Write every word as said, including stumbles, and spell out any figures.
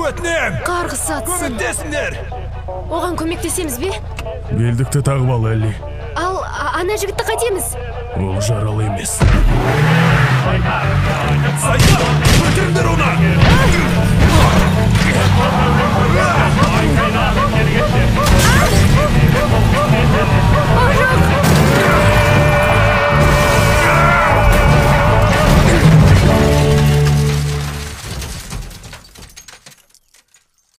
өтінем. Қарғыс атсын. Көмектесіңдер. Оған көмектесеміз бе? Белдікті тағып ал, Әлли. Ал ана жігітті қайтеміз? Ол жаралы емес. Ойба!